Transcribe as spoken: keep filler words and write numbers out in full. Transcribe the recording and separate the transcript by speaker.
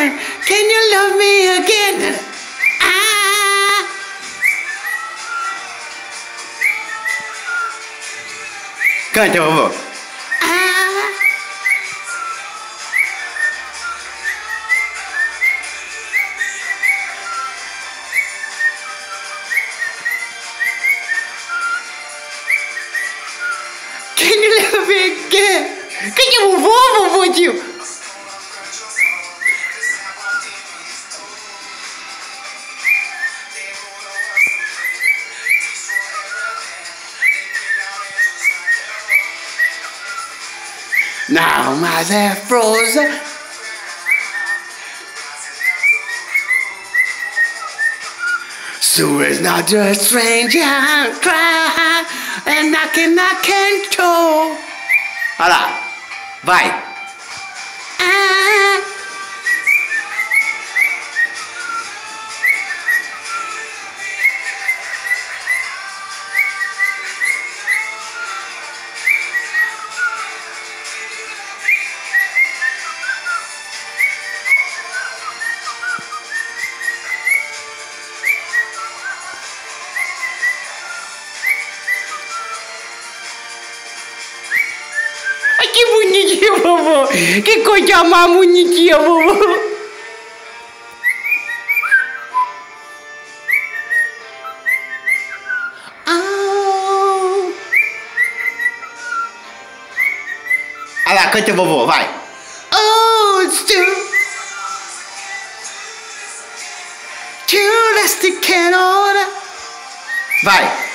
Speaker 1: again? Can you love me again? Ah. Cante, vovô. Ah. Can you love me again? Cante, vovô, vovô, tio. Now my hair frozen. So it's not just stranger cry and knocking, knocking toe. Allora, vai. Ah. Que bonitinho, vovô! Que coisa mais bonitinha, vovô! Ah. Olha lá, canta, vovô, vai! Oh, it's too too elastic and order. Vai!